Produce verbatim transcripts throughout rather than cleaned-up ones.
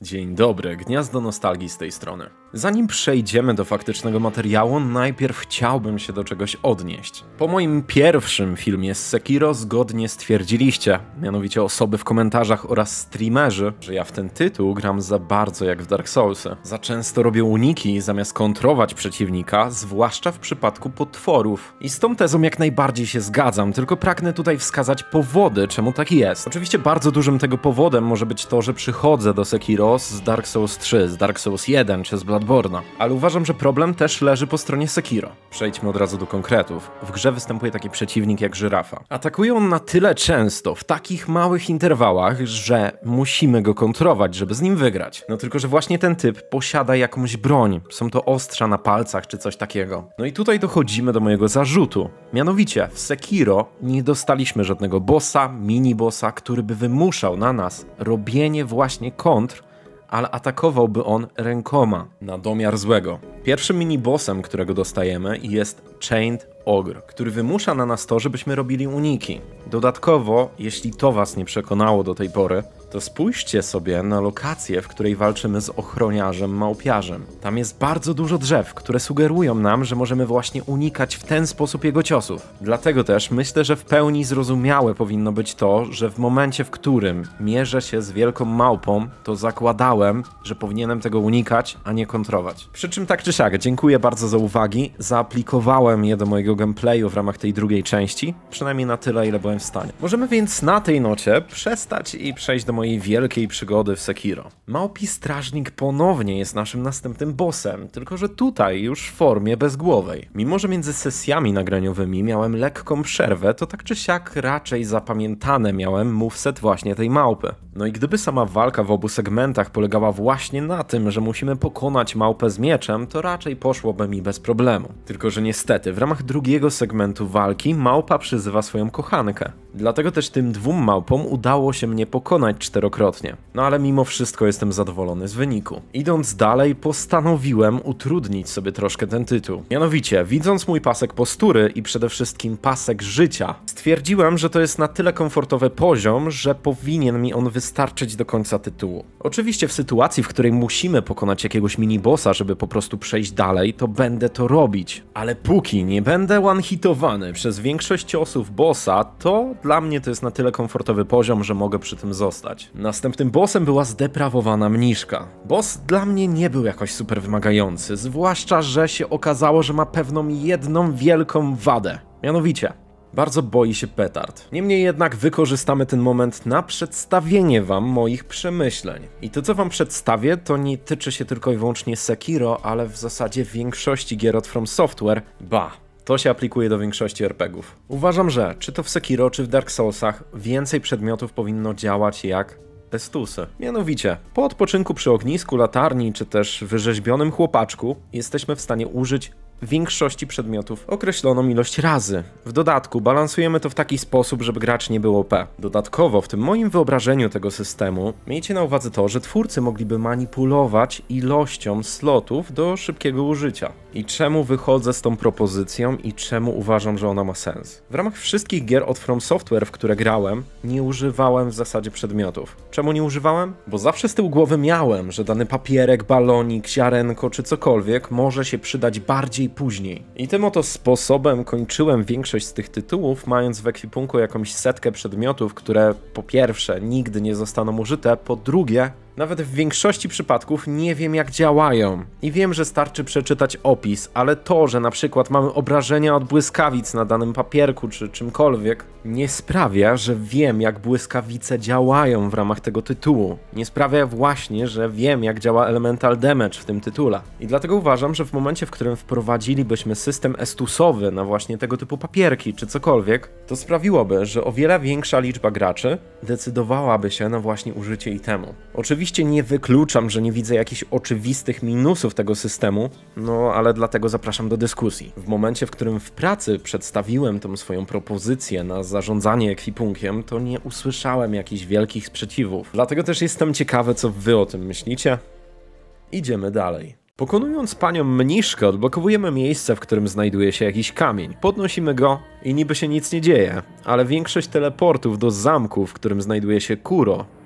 Dzień dobry, Gniazdo Nostalgii z tej strony. Zanim przejdziemy do faktycznego materiału, najpierw chciałbym się do czegoś odnieść. Po moim pierwszym filmie z Sekiro zgodnie stwierdziliście, mianowicie osoby w komentarzach oraz streamerzy, że ja w ten tytuł gram za bardzo jak w Dark Soulsy. Za często robię uniki zamiast kontrować przeciwnika, zwłaszcza w przypadku potworów. I z tą tezą jak najbardziej się zgadzam, tylko pragnę tutaj wskazać powody, czemu tak jest. Oczywiście bardzo dużym tego powodem może być to, że przychodzę do Sekiro z Dark Souls trzy, z Dark Souls jeden czy z Bloodborne'a, ale uważam, że problem też leży po stronie Sekiro. Przejdźmy od razu do konkretów. W grze występuje taki przeciwnik jak żyrafa. Atakuje on na tyle często, w takich małych interwałach, że musimy go kontrować, żeby z nim wygrać. No tylko, że właśnie ten typ posiada jakąś broń. Są to ostrza na palcach czy coś takiego. No i tutaj dochodzimy do mojego zarzutu. Mianowicie w Sekiro nie dostaliśmy żadnego bossa, mini-bossa, który by wymuszał na nas robienie właśnie kontr, ale atakowałby on rękoma, na domiar złego. Pierwszym mini-bossem, którego dostajemy, jest Chained Ogre, który wymusza na nas to, żebyśmy robili uniki. Dodatkowo, jeśli to was nie przekonało do tej pory, to spójrzcie sobie na lokację, w której walczymy z ochroniarzem małpiarzem. Tam jest bardzo dużo drzew, które sugerują nam, że możemy właśnie unikać w ten sposób jego ciosów. Dlatego też myślę, że w pełni zrozumiałe powinno być to, że w momencie, w którym mierzę się z wielką małpą, to zakładałem, że powinienem tego unikać, a nie kontrować. Przy czym tak czy siak, dziękuję bardzo za uwagi, zaaplikowałem je do mojego gameplayu w ramach tej drugiej części, przynajmniej na tyle, ile byłem w stanie. Możemy więc na tej nocie przestać i przejść do mojej wielkiej przygody w Sekiro. Małpi Strażnik ponownie jest naszym następnym bossem, tylko że tutaj już w formie bezgłowej. Mimo że między sesjami nagraniowymi miałem lekką przerwę, to tak czy siak raczej zapamiętane miałem moveset właśnie tej małpy. No i gdyby sama walka w obu segmentach polegała właśnie na tym, że musimy pokonać małpę z mieczem, to raczej poszłoby mi bez problemu. Tylko że niestety w ramach drugiego segmentu walki małpa przyzywa swoją kochankę. Dlatego też tym dwóm małpom udało się mnie pokonać czterokrotnie. No ale mimo wszystko jestem zadowolony z wyniku. Idąc dalej, postanowiłem utrudnić sobie troszkę ten tytuł. Mianowicie, widząc mój pasek postury i przede wszystkim pasek życia, stwierdziłem, że to jest na tyle komfortowy poziom, że powinien mi on wystarczyć do końca tytułu. Oczywiście w sytuacji, w której musimy pokonać jakiegoś mini-bossa, żeby po prostu przejść dalej, to będę to robić. Ale póki nie będę one-hitowany przez większość ciosów bossa, to dla mnie to jest na tyle komfortowy poziom, że mogę przy tym zostać. Następnym bossem była zdeprawowana mniszka. Boss dla mnie nie był jakoś super wymagający, zwłaszcza, że się okazało, że ma pewną jedną wielką wadę. Mianowicie, bardzo boi się petard. Niemniej jednak wykorzystamy ten moment na przedstawienie wam moich przemyśleń. I to, co wam przedstawię, to nie tyczy się tylko i wyłącznie Sekiro, ale w zasadzie większości gier od From Software. Ba! To się aplikuje do większości er pe gie ów. Uważam, że czy to w Sekiro, czy w Dark Soulsach więcej przedmiotów powinno działać jak estusy. Mianowicie, po odpoczynku przy ognisku, latarni, czy też wyrzeźbionym chłopaczku jesteśmy w stanie użyć większości przedmiotów określoną ilość razy. W dodatku balansujemy to w taki sposób, żeby gracz nie był o pe. Dodatkowo w tym moim wyobrażeniu tego systemu miejcie na uwadze to, że twórcy mogliby manipulować ilością slotów do szybkiego użycia. I czemu wychodzę z tą propozycją i czemu uważam, że ona ma sens? W ramach wszystkich gier od From Software, w które grałem, nie używałem w zasadzie przedmiotów. Czemu nie używałem? Bo zawsze z tyłu głowy miałem, że dany papierek, balonik, ziarenko czy cokolwiek może się przydać bardziej później. I tym oto sposobem kończyłem większość z tych tytułów, mając w ekwipunku jakąś setkę przedmiotów, które po pierwsze nigdy nie zostaną użyte, po drugie nawet w większości przypadków nie wiem jak działają. I wiem, że starczy przeczytać opis, ale to, że na przykład mamy obrażenia od błyskawic na danym papierku czy czymkolwiek, nie sprawia, że wiem jak błyskawice działają w ramach tego tytułu. Nie sprawia właśnie, że wiem jak działa Elemental Damage w tym tytule. I dlatego uważam, że w momencie, w którym wprowadzilibyśmy system estusowy na właśnie tego typu papierki czy cokolwiek, to sprawiłoby, że o wiele większa liczba graczy decydowałaby się na właśnie użycie itemu. Oczywiście Oczywiście nie wykluczam, że nie widzę jakichś oczywistych minusów tego systemu, no ale dlatego zapraszam do dyskusji. W momencie, w którym w pracy przedstawiłem tą swoją propozycję na zarządzanie ekwipunkiem, to nie usłyszałem jakichś wielkich sprzeciwów. Dlatego też jestem ciekawy, co wy o tym myślicie. Idziemy dalej. Pokonując panią mniszkę, odblokowujemy miejsce, w którym znajduje się jakiś kamień. Podnosimy go i niby się nic nie dzieje, ale większość teleportów do zamku, w którym znajduje się Kuro,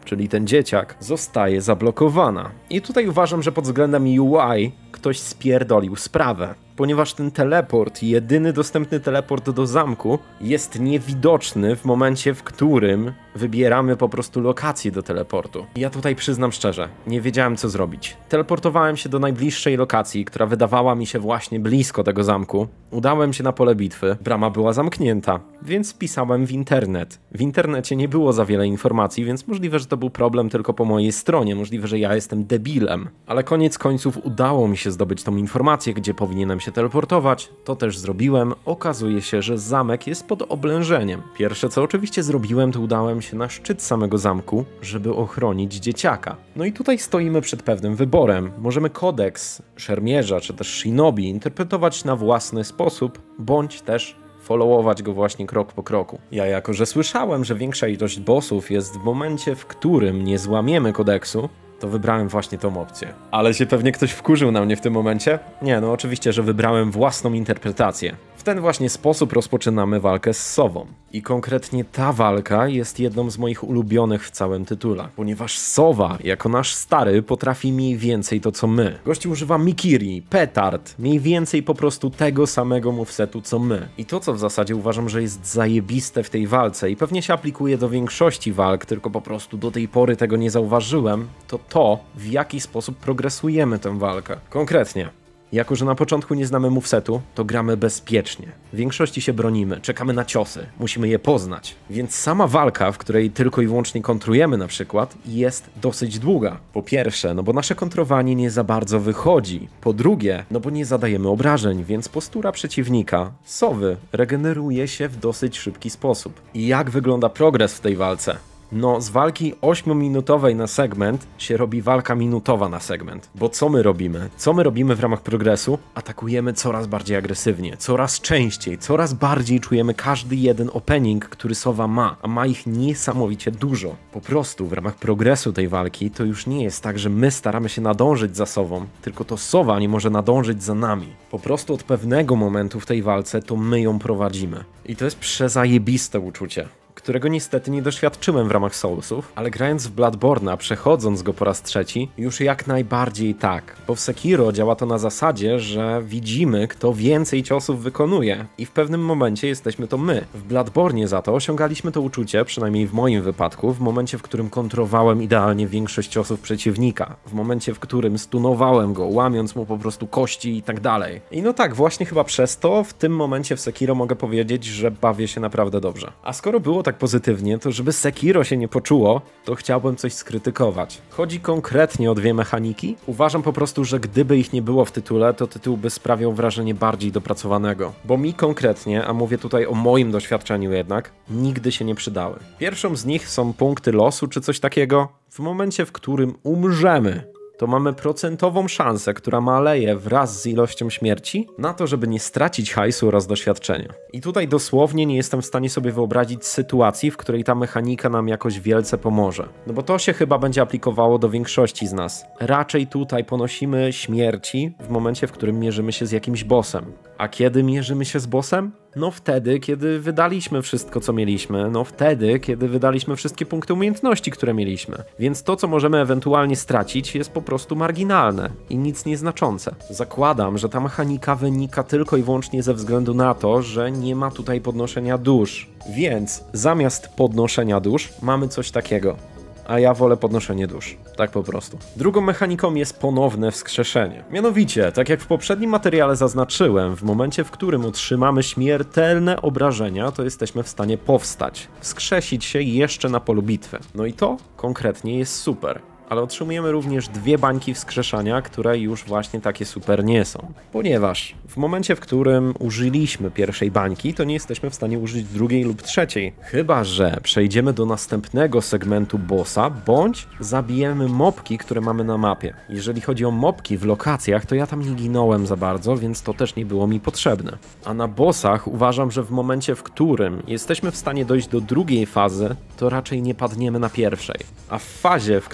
czyli ten dzieciak, zostaje zablokowana. I tutaj uważam, że pod względem U I ktoś spierdolił sprawę, ponieważ ten teleport, jedyny dostępny teleport do zamku, jest niewidoczny w momencie, w którym wybieramy po prostu lokację do teleportu. Ja tutaj przyznam szczerze, nie wiedziałem co zrobić. Teleportowałem się do najbliższej lokacji, która wydawała mi się właśnie blisko tego zamku. Udałem się na pole bitwy, brama była zamknięta, więc wpisałem w internet. W internecie nie było za wiele informacji, więc możliwe, że to był problem tylko po mojej stronie, możliwe, że ja jestem debilem. Ale koniec końców udało mi się zdobyć tą informację, gdzie powinienem się teleportować. To też zrobiłem. Okazuje się, że zamek jest pod oblężeniem. Pierwsze co oczywiście zrobiłem, to udałem się na szczyt samego zamku, żeby ochronić dzieciaka. No i tutaj stoimy przed pewnym wyborem. Możemy kodeks szermierza czy też shinobi interpretować na własny sposób, bądź też followować go właśnie krok po kroku. Ja jako, że słyszałem, że większa ilość bossów jest w momencie, w którym nie złamiemy kodeksu, to wybrałem właśnie tą opcję. Ale się pewnie ktoś wkurzył na mnie w tym momencie? Nie, no oczywiście, że wybrałem własną interpretację. W ten właśnie sposób rozpoczynamy walkę z Sową. I konkretnie ta walka jest jedną z moich ulubionych w całym tytule, ponieważ Sowa, jako nasz stary, potrafi mniej więcej to co my. Gościu używa Mikiri, petard, mniej więcej po prostu tego samego movesetu co my. I to co w zasadzie uważam, że jest zajebiste w tej walce i pewnie się aplikuje do większości walk, tylko po prostu do tej pory tego nie zauważyłem, to to, w jaki sposób progresujemy tę walkę. Konkretnie. Jako, że na początku nie znamy movesetu, to gramy bezpiecznie. W większości się bronimy, czekamy na ciosy, musimy je poznać. Więc sama walka, w której tylko i wyłącznie kontrujemy na przykład, jest dosyć długa. Po pierwsze, no bo nasze kontrowanie nie za bardzo wychodzi. Po drugie, no bo nie zadajemy obrażeń, więc postura przeciwnika, Sowy, regeneruje się w dosyć szybki sposób. I jak wygląda progres w tej walce? No, z walki ośmiominutowej na segment się robi walka minutowa na segment. Bo co my robimy? Co my robimy w ramach progresu? Atakujemy coraz bardziej agresywnie, coraz częściej, coraz bardziej czujemy każdy jeden opening, który Sowa ma, a ma ich niesamowicie dużo. Po prostu w ramach progresu tej walki to już nie jest tak, że my staramy się nadążyć za Sową, tylko to Sowa nie może nadążyć za nami. Po prostu od pewnego momentu w tej walce to my ją prowadzimy. I to jest przezajebiste uczucie, którego niestety nie doświadczyłem w ramach Soulsów, ale grając w Bloodborne'a, przechodząc go po raz trzeci, już jak najbardziej tak. Bo w Sekiro działa to na zasadzie, że widzimy, kto więcej ciosów wykonuje i w pewnym momencie jesteśmy to my. W Bloodborne'ie za to osiągaliśmy to uczucie, przynajmniej w moim wypadku, w momencie, w którym kontrowałem idealnie większość ciosów przeciwnika, w momencie, w którym stunowałem go, łamiąc mu po prostu kości i tak dalej. I no tak, właśnie chyba przez to w tym momencie w Sekiro mogę powiedzieć, że bawię się naprawdę dobrze. A skoro było tak pozytywnie, to żeby Sekiro się nie poczuło, to chciałbym coś skrytykować. Chodzi konkretnie o dwie mechaniki. Uważam po prostu, że gdyby ich nie było w tytule, to tytuł by sprawiał wrażenie bardziej dopracowanego. Bo mi konkretnie, a mówię tutaj o moim doświadczeniu jednak, nigdy się nie przydały. Pierwszą z nich są punkty losu czy coś takiego. W momencie, w którym umrzemy, to mamy procentową szansę, która maleje wraz z ilością śmierci, na to, żeby nie stracić hajsu oraz doświadczenia. I tutaj dosłownie nie jestem w stanie sobie wyobrazić sytuacji, w której ta mechanika nam jakoś wielce pomoże. No bo to się chyba będzie aplikowało do większości z nas. Raczej tutaj ponosimy śmierci w momencie, w którym mierzymy się z jakimś bossem. A kiedy mierzymy się z bossem? No wtedy, kiedy wydaliśmy wszystko, co mieliśmy. No wtedy, kiedy wydaliśmy wszystkie punkty umiejętności, które mieliśmy. Więc to, co możemy ewentualnie stracić, jest po prostu marginalne i nic nieznaczące. Zakładam, że ta mechanika wynika tylko i wyłącznie ze względu na to, że nie ma tutaj podnoszenia dusz. Więc zamiast podnoszenia dusz mamy coś takiego. A ja wolę podnoszenie dusz. Tak po prostu. Drugą mechaniką jest ponowne wskrzeszenie. Mianowicie, tak jak w poprzednim materiale zaznaczyłem, w momencie, w którym otrzymamy śmiertelne obrażenia, to jesteśmy w stanie powstać, wskrzesić się jeszcze na polu bitwy. No i to konkretnie jest super. Ale otrzymujemy również dwie bańki wskrzeszania, które już właśnie takie super nie są. Ponieważ w momencie, w którym użyliśmy pierwszej bańki, to nie jesteśmy w stanie użyć drugiej lub trzeciej. Chyba że przejdziemy do następnego segmentu bossa, bądź zabijemy mobki, które mamy na mapie. Jeżeli chodzi o mobki w lokacjach, to ja tam nie ginąłem za bardzo, więc to też nie było mi potrzebne. A na bossach uważam, że w momencie, w którym jesteśmy w stanie dojść do drugiej fazy, to raczej nie padniemy na pierwszej. A w fazie, w której mamy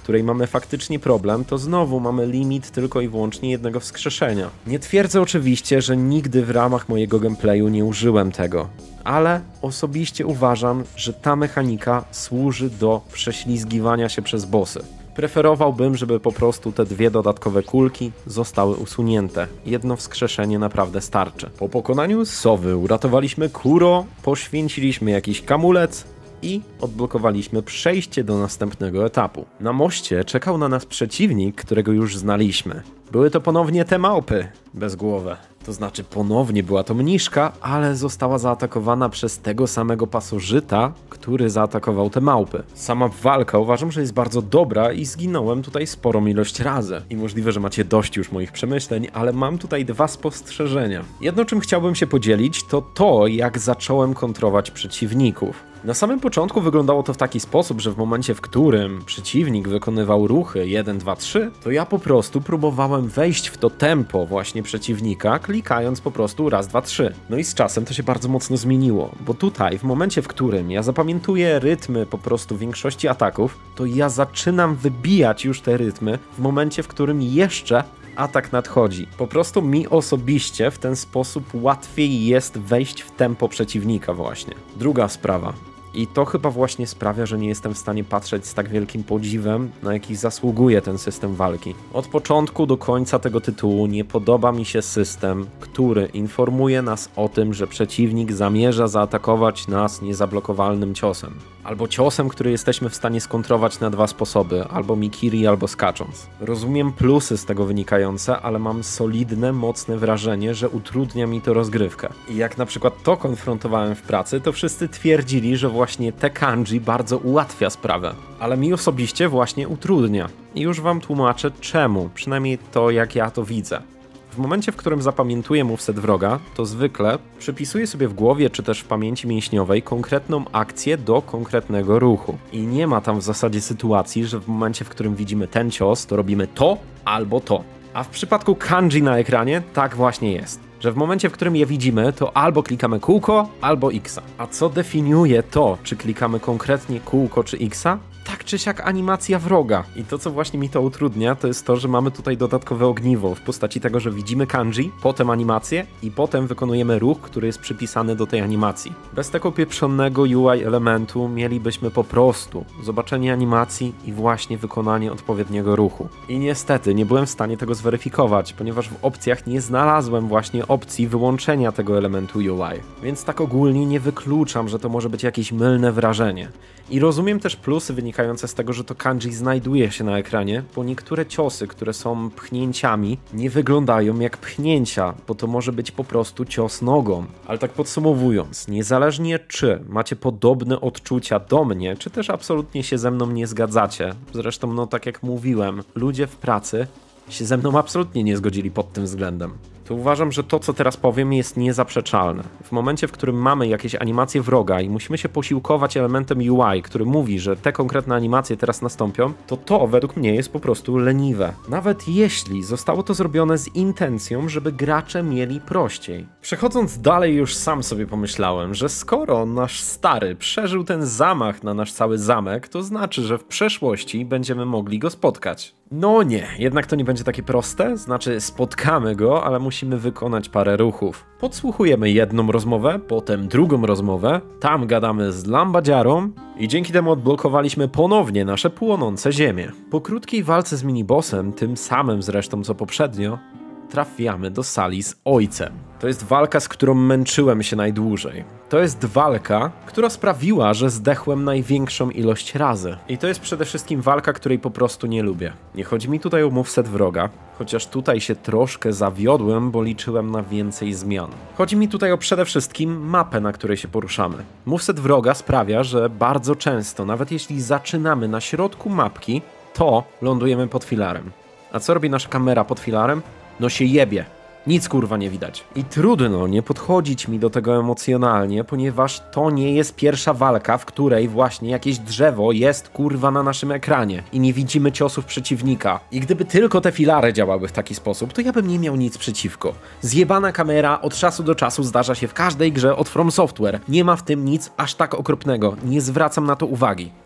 mamy faktycznie problem, to znowu mamy limit tylko i wyłącznie jednego wskrzeszenia. Nie twierdzę oczywiście, że nigdy w ramach mojego gameplayu nie użyłem tego, ale osobiście uważam, że ta mechanika służy do prześlizgiwania się przez bossy. Preferowałbym, żeby po prostu te dwie dodatkowe kulki zostały usunięte. Jedno wskrzeszenie naprawdę starczy. Po pokonaniu sowy uratowaliśmy Kuro, poświęciliśmy jakiś kamulec i odblokowaliśmy przejście do następnego etapu. Na moście czekał na nas przeciwnik, którego już znaliśmy. Były to ponownie te małpy bezgłowe. To znaczy ponownie była to mniszka, ale została zaatakowana przez tego samego pasożyta, który zaatakował te małpy. Sama walka uważam, że jest bardzo dobra i zginąłem tutaj sporą ilość razy. I możliwe, że macie dość już moich przemyśleń, ale mam tutaj dwa spostrzeżenia. Jedno, czym chciałbym się podzielić, to to, jak zacząłem kontrować przeciwników. Na samym początku wyglądało to w taki sposób, że w momencie, w którym przeciwnik wykonywał ruchy jeden, dwa, trzy, to ja po prostu próbowałem wejść w to tempo właśnie przeciwnika, klikając po prostu raz, dwa, trzy. No i z czasem to się bardzo mocno zmieniło, bo tutaj w momencie, w którym ja zapamiętuję rytmy po prostu większości ataków, to ja zaczynam wybijać już te rytmy w momencie, w którym jeszcze atak nadchodzi. Po prostu mi osobiście w ten sposób łatwiej jest wejść w tempo przeciwnika właśnie. Druga sprawa. I to chyba właśnie sprawia, że nie jestem w stanie patrzeć z tak wielkim podziwem, na jaki zasługuje ten system walki. Od początku do końca tego tytułu nie podoba mi się system, który informuje nas o tym, że przeciwnik zamierza zaatakować nas niezablokowalnym ciosem. Albo ciosem, który jesteśmy w stanie skontrować na dwa sposoby, albo mikiri, albo skacząc. Rozumiem plusy z tego wynikające, ale mam solidne, mocne wrażenie, że utrudnia mi to rozgrywkę. I jak na przykład to konfrontowałem w pracy, to wszyscy twierdzili, że właśnie te kanji bardzo ułatwia sprawę. Ale mi osobiście właśnie utrudnia. I już wam tłumaczę czemu, przynajmniej to, jak ja to widzę. W momencie, w którym zapamiętuję moveset wroga, to zwykle przypisuję sobie w głowie czy też w pamięci mięśniowej konkretną akcję do konkretnego ruchu. I nie ma tam w zasadzie sytuacji, że w momencie, w którym widzimy ten cios, to robimy to albo to. A w przypadku kanji na ekranie tak właśnie jest. Że w momencie, w którym je widzimy, to albo klikamy kółko, albo X. A co definiuje to, czy klikamy konkretnie kółko czy X? Tak czy siak animacja wroga. I to, co właśnie mi to utrudnia, to jest to, że mamy tutaj dodatkowe ogniwo w postaci tego, że widzimy kanji, potem animację i potem wykonujemy ruch, który jest przypisany do tej animacji. Bez tego pieprzonego U I elementu mielibyśmy po prostu zobaczenie animacji i właśnie wykonanie odpowiedniego ruchu. I niestety nie byłem w stanie tego zweryfikować, ponieważ w opcjach nie znalazłem właśnie opcji wyłączenia tego elementu U I. Więc tak ogólnie nie wykluczam, że to może być jakieś mylne wrażenie. I rozumiem też plusy wynikające z tego, że to kanji znajduje się na ekranie, bo niektóre ciosy, które są pchnięciami, nie wyglądają jak pchnięcia, bo to może być po prostu cios nogą. Ale tak podsumowując, niezależnie czy macie podobne odczucia do mnie, czy też absolutnie się ze mną nie zgadzacie, zresztą no tak jak mówiłem, ludzie w pracy się ze mną absolutnie nie zgodzili pod tym względem, to uważam, że to, co teraz powiem, jest niezaprzeczalne. W momencie, w którym mamy jakieś animacje wroga i musimy się posiłkować elementem U I, który mówi, że te konkretne animacje teraz nastąpią, to to według mnie jest po prostu leniwe. Nawet jeśli zostało to zrobione z intencją, żeby gracze mieli prościej. Przechodząc dalej, już sam sobie pomyślałem, że skoro nasz stary przeżył ten zamach na nasz cały zamek, to znaczy, że w przeszłości będziemy mogli go spotkać. No nie, jednak to nie będzie takie proste, znaczy spotkamy go, ale musimy wykonać parę ruchów. Podsłuchujemy jedną rozmowę, potem drugą rozmowę, tam gadamy z lambadziarą i dzięki temu odblokowaliśmy ponownie nasze płonące ziemię. Po krótkiej walce z minibossem, tym samym zresztą co poprzednio, trafiamy do sali z ojcem. To jest walka, z którą męczyłem się najdłużej. To jest walka, która sprawiła, że zdechłem największą ilość razy. I to jest przede wszystkim walka, której po prostu nie lubię. Nie chodzi mi tutaj o moveset wroga, chociaż tutaj się troszkę zawiodłem, bo liczyłem na więcej zmian. Chodzi mi tutaj o przede wszystkim mapę, na której się poruszamy. Moveset wroga sprawia, że bardzo często, nawet jeśli zaczynamy na środku mapki, to lądujemy pod filarem. A co robi nasza kamera pod filarem? No się jebie. Nic kurwa nie widać. I trudno nie podchodzić mi do tego emocjonalnie, ponieważ to nie jest pierwsza walka, w której właśnie jakieś drzewo jest kurwa na naszym ekranie i nie widzimy ciosów przeciwnika. I gdyby tylko te filary działały w taki sposób, to ja bym nie miał nic przeciwko. Zjebana kamera od czasu do czasu zdarza się w każdej grze od From Software. Nie ma w tym nic aż tak okropnego. Nie zwracam na to uwagi.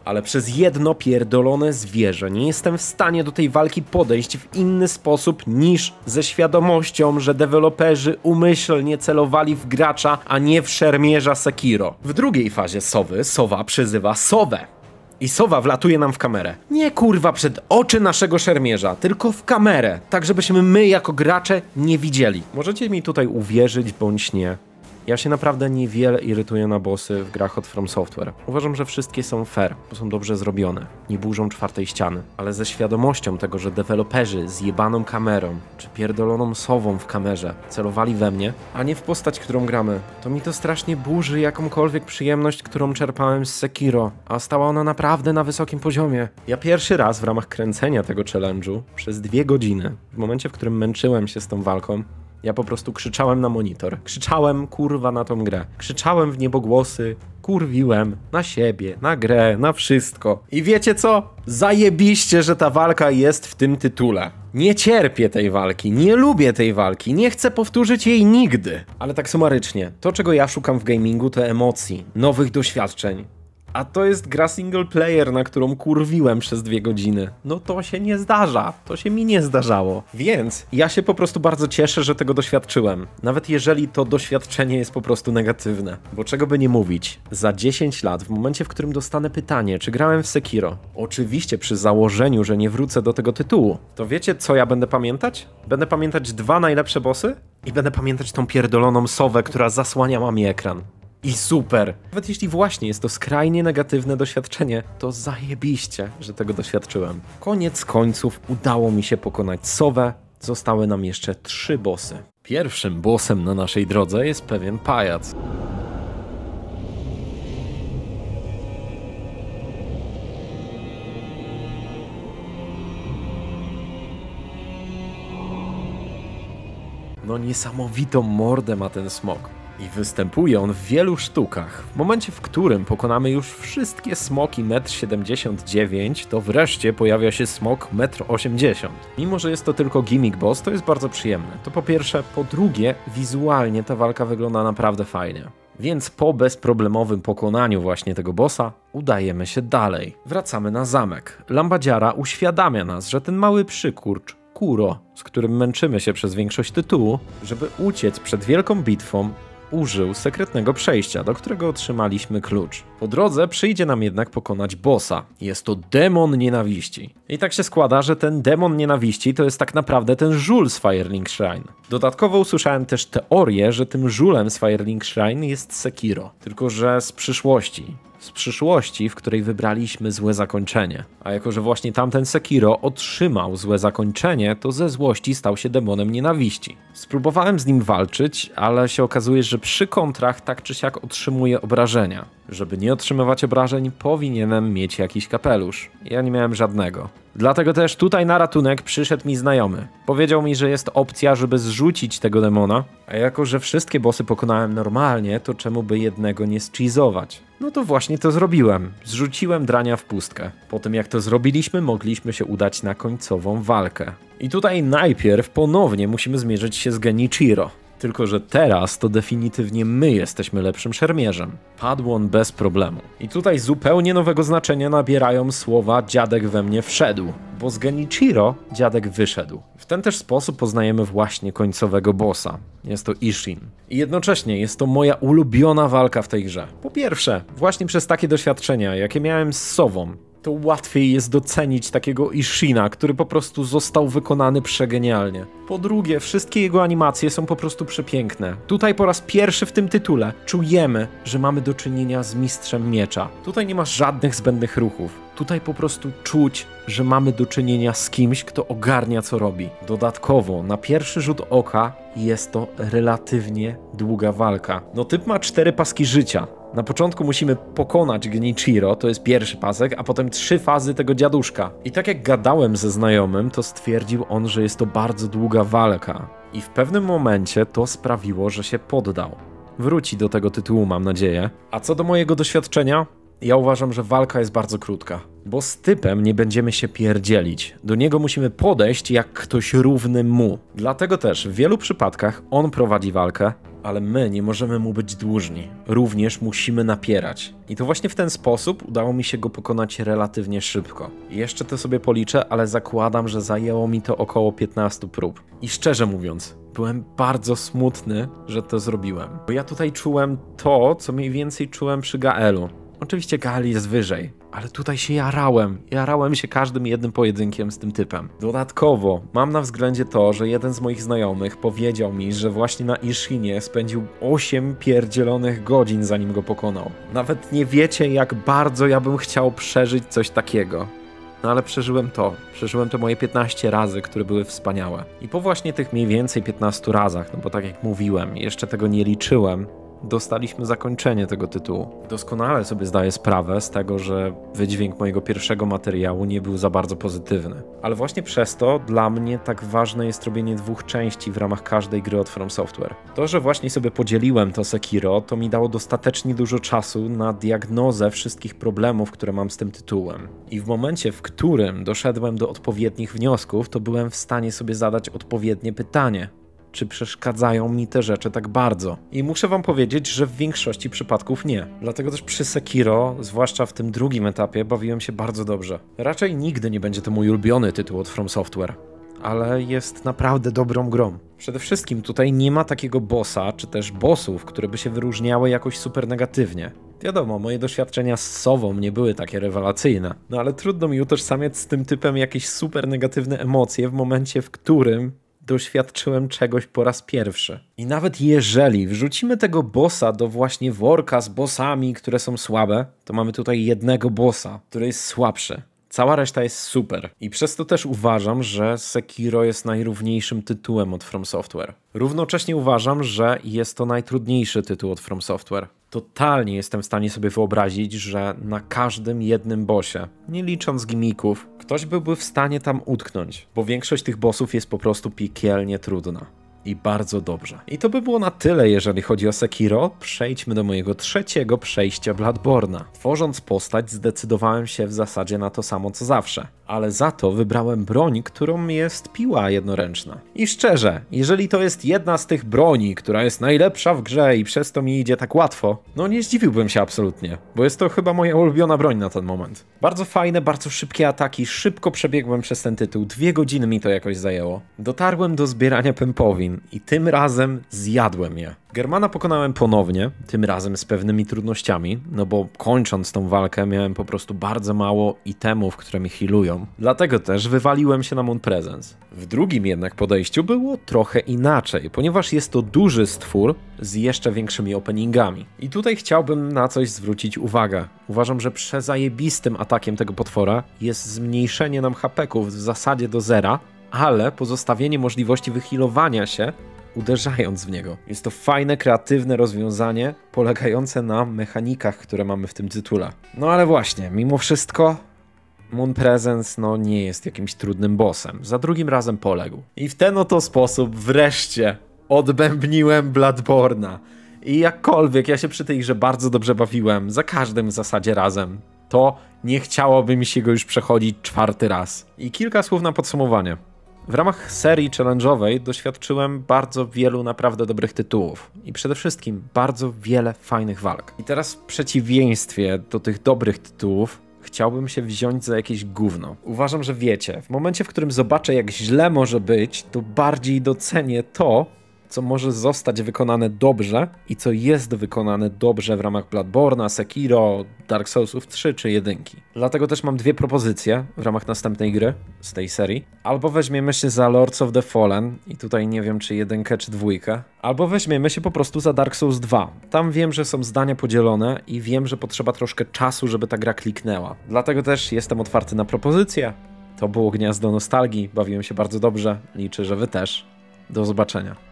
ale przez jedno pierdolone zwierzę nie jestem w stanie do tej walki podejść w inny sposób niż ze świadomością, że deweloperzy umyślnie celowali w gracza, a nie w szermierza Sekiro. W drugiej fazie sowy sowa przyzywa sowę. I sowa wlatuje nam w kamerę. Nie kurwa przed oczy naszego szermierza, tylko w kamerę, tak żebyśmy my jako gracze nie widzieli. Możecie mi tutaj uwierzyć bądź nie. Ja się naprawdę niewiele irytuję na bossy w grach od From Software. Uważam, że wszystkie są fair, bo są dobrze zrobione, nie burzą czwartej ściany. Ale ze świadomością tego, że deweloperzy z jebaną kamerą, czy pierdoloną sową w kamerze celowali we mnie, a nie w postać, którą gramy, to mi to strasznie burzy jakąkolwiek przyjemność, którą czerpałem z Sekiro, a stała ona naprawdę na wysokim poziomie. Ja pierwszy raz w ramach kręcenia tego challenge'u przez dwie godziny, w momencie, w którym męczyłem się z tą walką, ja po prostu krzyczałem na monitor. Krzyczałem, kurwa, na tą grę. Krzyczałem w niebogłosy, kurwiłem na siebie, na grę, na wszystko. I wiecie co? Zajebiście, że ta walka jest w tym tytule. Nie cierpię tej walki, nie lubię tej walki, nie chcę powtórzyć jej nigdy. Ale tak sumarycznie, to czego ja szukam w gamingu to emocji, nowych doświadczeń. A to jest gra single player, na którą kurwiłem przez dwie godziny. No to się nie zdarza. To się mi nie zdarzało. Więc ja się po prostu bardzo cieszę, że tego doświadczyłem. Nawet jeżeli to doświadczenie jest po prostu negatywne. Bo czego by nie mówić, za dziesięć lat, w momencie, w którym dostanę pytanie, czy grałem w Sekiro, oczywiście przy założeniu, że nie wrócę do tego tytułu, to wiecie, co ja będę pamiętać? Będę pamiętać dwa najlepsze bossy i będę pamiętać tą pierdoloną sowę, która zasłaniała mi ekran. I super! Nawet jeśli właśnie jest to skrajnie negatywne doświadczenie, to zajebiście, że tego doświadczyłem. Koniec końców udało mi się pokonać sowę, zostały nam jeszcze trzy bossy. Pierwszym bossem na naszej drodze jest pewien pajac. No niesamowitą mordę ma ten smok. I występuje on w wielu sztukach. W momencie, w którym pokonamy już wszystkie smoki metr siedemdziesiąt dziewięć, to wreszcie pojawia się smok metr osiemdziesiąt. Mimo że jest to tylko gimmick boss, to jest bardzo przyjemne. To po pierwsze. Po drugie, wizualnie ta walka wygląda naprawdę fajnie. Więc po bezproblemowym pokonaniu właśnie tego bossa, udajemy się dalej. Wracamy na zamek. Lambadziara uświadamia nas, że ten mały przykurcz, Kuro, z którym męczymy się przez większość tytułu, żeby uciec przed wielką bitwą, użył sekretnego przejścia, do którego otrzymaliśmy klucz. Po drodze przyjdzie nam jednak pokonać bossa. Jest to demon nienawiści. I tak się składa, że ten demon nienawiści to jest tak naprawdę ten żul z Firelink Shrine. Dodatkowo usłyszałem też teorię, że tym żulem z Firelink Shrine jest Sekiro. Tylko że z przyszłości. Z przyszłości, w której wybraliśmy złe zakończenie. A jako że właśnie tamten Sekiro otrzymał złe zakończenie, to ze złości stał się demonem nienawiści. Spróbowałem z nim walczyć, ale się okazuje, że przy kontrach tak czy siak otrzymuję obrażenia. Żeby nie otrzymywać obrażeń, powinienem mieć jakiś kapelusz. Ja nie miałem żadnego. Dlatego też tutaj na ratunek przyszedł mi znajomy. Powiedział mi, że jest opcja, żeby zrzucić tego demona, a jako że wszystkie bossy pokonałem normalnie, to czemu by jednego nie zcheezować? No to właśnie to zrobiłem. Zrzuciłem drania w pustkę. Po tym jak to zrobiliśmy, mogliśmy się udać na końcową walkę. I tutaj najpierw ponownie musimy zmierzyć się z Genichiro. Tylko że teraz to definitywnie my jesteśmy lepszym szermierzem. Padł on bez problemu. I tutaj zupełnie nowego znaczenia nabierają słowa dziadek we mnie wszedł, bo z Genichiro dziadek wyszedł. W ten też sposób poznajemy właśnie końcowego bossa. Jest to Ishin. I jednocześnie jest to moja ulubiona walka w tej grze. Po pierwsze, właśnie przez takie doświadczenia, jakie miałem z sową, to łatwiej jest docenić takiego Ishina, który po prostu został wykonany przegenialnie. Po drugie, wszystkie jego animacje są po prostu przepiękne. Tutaj po raz pierwszy w tym tytule czujemy, że mamy do czynienia z mistrzem miecza. Tutaj nie ma żadnych zbędnych ruchów. Tutaj po prostu czuć, że mamy do czynienia z kimś, kto ogarnia co robi. Dodatkowo, na pierwszy rzut oka jest to relatywnie długa walka. No typ ma cztery paski życia. Na początku musimy pokonać Genichiro, to jest pierwszy pasek, a potem trzy fazy tego dziaduszka. I tak jak gadałem ze znajomym, to stwierdził on, że jest to bardzo długa walka. I w pewnym momencie to sprawiło, że się poddał. Wróci do tego tytułu, mam nadzieję. A co do mojego doświadczenia, Ja uważam, że walka jest bardzo krótka, bo z typem nie będziemy się pierdzielić. Do niego musimy podejść jak ktoś równy mu. Dlatego też w wielu przypadkach on prowadzi walkę, ale my nie możemy mu być dłużni. Również musimy napierać. I to właśnie w ten sposób udało mi się go pokonać relatywnie szybko. I jeszcze to sobie policzę, ale zakładam, że zajęło mi to około piętnaście prób. I szczerze mówiąc, byłem bardzo smutny, że to zrobiłem. Bo ja tutaj czułem to, co mniej więcej czułem przy Gaelu. Oczywiście Gael jest wyżej, ale tutaj się jarałem. Jarałem się każdym jednym pojedynkiem z tym typem. Dodatkowo mam na względzie to, że jeden z moich znajomych powiedział mi, że właśnie na Ishinie spędził osiem pierdzielonych godzin, zanim go pokonał. Nawet nie wiecie, jak bardzo ja bym chciał przeżyć coś takiego. No ale przeżyłem to. Przeżyłem te moje piętnaście razy, które były wspaniałe. I po właśnie tych mniej więcej piętnastu razach, no bo tak jak mówiłem, jeszcze tego nie liczyłem, dostaliśmy zakończenie tego tytułu. Doskonale sobie zdaję sprawę z tego, że wydźwięk mojego pierwszego materiału nie był za bardzo pozytywny. Ale właśnie przez to dla mnie tak ważne jest robienie dwóch części w ramach każdej gry od From Software. To, że właśnie sobie podzieliłem to Sekiro, to mi dało dostatecznie dużo czasu na diagnozę wszystkich problemów, które mam z tym tytułem. I w momencie, w którym doszedłem do odpowiednich wniosków, to byłem w stanie sobie zadać odpowiednie pytanie. Czy przeszkadzają mi te rzeczy tak bardzo? I muszę wam powiedzieć, że w większości przypadków nie. Dlatego też przy Sekiro, zwłaszcza w tym drugim etapie, bawiłem się bardzo dobrze. Raczej nigdy nie będzie to mój ulubiony tytuł od From Software, ale jest naprawdę dobrą grą. Przede wszystkim tutaj nie ma takiego bossa, czy też bossów, które by się wyróżniały jakoś super negatywnie. Wiadomo, moje doświadczenia z Sową nie były takie rewelacyjne, no ale trudno mi utożsamiać z tym typem jakieś super negatywne emocje w momencie, w którym doświadczyłem czegoś po raz pierwszy. I nawet jeżeli wrzucimy tego bossa do właśnie worka z bossami, które są słabe, to mamy tutaj jednego bossa, który jest słabszy. Cała reszta jest super. I przez to też uważam, że Sekiro jest najrówniejszym tytułem od From Software. Równocześnie uważam, że jest to najtrudniejszy tytuł od From Software. Totalnie jestem w stanie sobie wyobrazić, że na każdym jednym bossie, nie licząc gimików, ktoś byłby w stanie tam utknąć, bo większość tych bossów jest po prostu piekielnie trudna. I bardzo dobrze. I to by było na tyle, jeżeli chodzi o Sekiro. Przejdźmy do mojego trzeciego przejścia Bloodborne'a. Tworząc postać, zdecydowałem się w zasadzie na to samo co zawsze. Ale za to wybrałem broń, którą jest piła jednoręczna. I szczerze, jeżeli to jest jedna z tych broni, która jest najlepsza w grze i przez to mi idzie tak łatwo, no nie zdziwiłbym się absolutnie, bo jest to chyba moja ulubiona broń na ten moment. Bardzo fajne, bardzo szybkie ataki, szybko przebiegłem przez ten tytuł, dwie godziny mi to jakoś zajęło. Dotarłem do zbierania pępowin i tym razem zjadłem je. Germana pokonałem ponownie, tym razem z pewnymi trudnościami, no bo kończąc tą walkę miałem po prostu bardzo mało itemów, które mi healują. Dlatego też wywaliłem się na Moon Presence. W drugim jednak podejściu było trochę inaczej, ponieważ jest to duży stwór z jeszcze większymi openingami. I tutaj chciałbym na coś zwrócić uwagę. Uważam, że przezajebistym atakiem tego potwora jest zmniejszenie nam hapeków w zasadzie do zera, ale pozostawienie możliwości wyhealowania się uderzając w niego. Jest to fajne, kreatywne rozwiązanie polegające na mechanikach, które mamy w tym tytule. No ale właśnie, mimo wszystko Moon Presence no nie jest jakimś trudnym bossem. Za drugim razem poległ. I w ten oto sposób wreszcie odbębniłem Bloodborne'a. I jakkolwiek ja się przy tej grze bardzo dobrze bawiłem, za każdym w zasadzie razem, to nie chciałoby mi się go już przechodzić czwarty raz. I kilka słów na podsumowanie. W ramach serii challenge'owej doświadczyłem bardzo wielu naprawdę dobrych tytułów i przede wszystkim bardzo wiele fajnych walk. I teraz w przeciwieństwie do tych dobrych tytułów chciałbym się wziąć za jakieś gówno. Uważam, że wiecie, w momencie, w którym zobaczę, jak źle może być, to bardziej docenię to, co może zostać wykonane dobrze i co jest wykonane dobrze w ramach Bloodborne'a, Sekiro, Dark Soulsów trzy czy jedynki. Dlatego też mam dwie propozycje w ramach następnej gry z tej serii. Albo weźmiemy się za Lords of the Fallen i tutaj nie wiem czy jedynkę czy dwójkę, albo weźmiemy się po prostu za Dark Souls dwa. Tam wiem, że są zdania podzielone i wiem, że potrzeba troszkę czasu, żeby ta gra kliknęła. Dlatego też jestem otwarty na propozycje. To było Gniazdo Nostalgii, bawiłem się bardzo dobrze, liczę, że wy też. Do zobaczenia.